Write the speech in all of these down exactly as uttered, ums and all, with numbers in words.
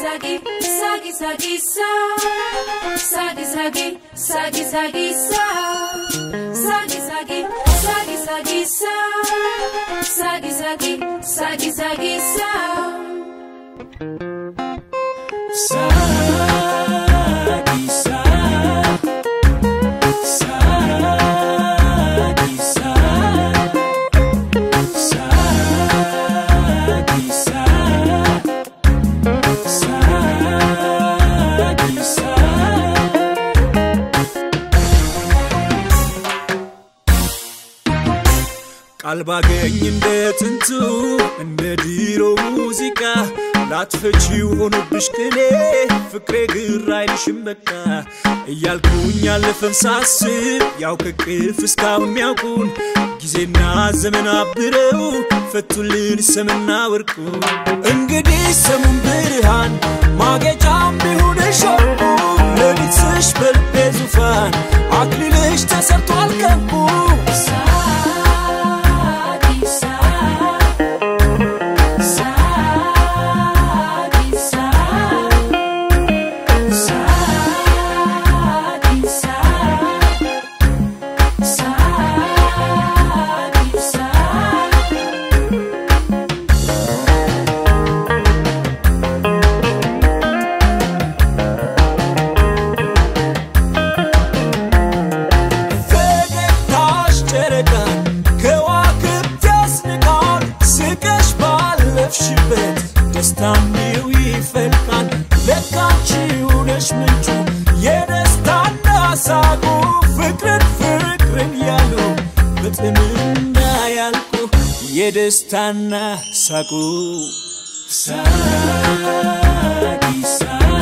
sagi sagi sagi sa sagi sagi sagi sagi sa sagi sagi sagi sagi sa sagi sagi sagi sagi sa Albageኝ እንደ ጥንቱ እንደ ዲሮ ሙዚቃ ላትፈቺው ሆኖብሽ ከኔ ፍቅሬ ግራ አይልሽም በቃ እያልኩኝ ያለፈን ሳስብ ያው ከቅፍ እስካሁን የሚያውቁን ጊዜና ዘመን አብረው ፈቱልን ሰምና ወርቁ እንግዲህ ሰሙን ብርሃን ማጌጫም ቢሆንሽ ለሊትሽ በልቤ ዙፋን አክሊልሽ ተሰርቷል ከንቁ Destamiu ይፈልቃል ለካንቺው ነሽ ምንጩ የደስታና ሳቁ ፍቅርን ፍቅርን ያሉ በጥምና ያልቁ የደስታና ሳቁ ሳዲሳ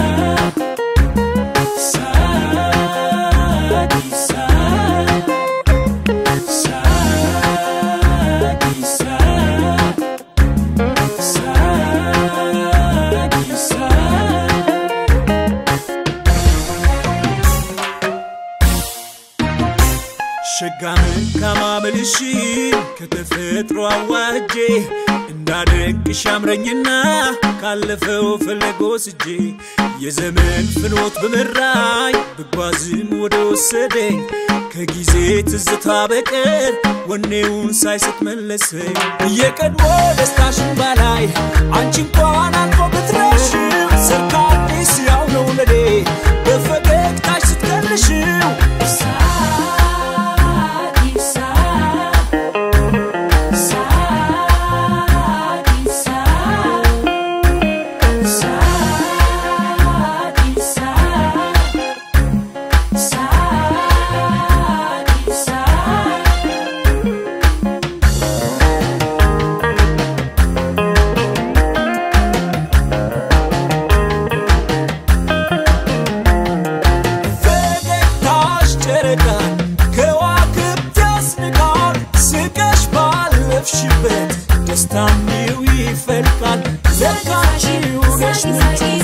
شجعمن كماملشي كتفترو عواجي እንዳደንቅ ሻምረኝና ካለፈው ፈለጎስጂ የዘመን ፍኖት በመራይ በጓዝም ወደ ወሰደኝ ከጊዜ ትዝታ በቀር ወኔውን ሳይሰጥ መለሰኝ የቀድሞ ደስታሽን ባላይ አንቺ እንኳን አልፎ ብትረሽ ሰርካዲስ ያው ነው ለኔ በፈገግታሽ ስትቀልሽው Destamiu ይፈልቃል ለካንቺው ነሽ ምንጩ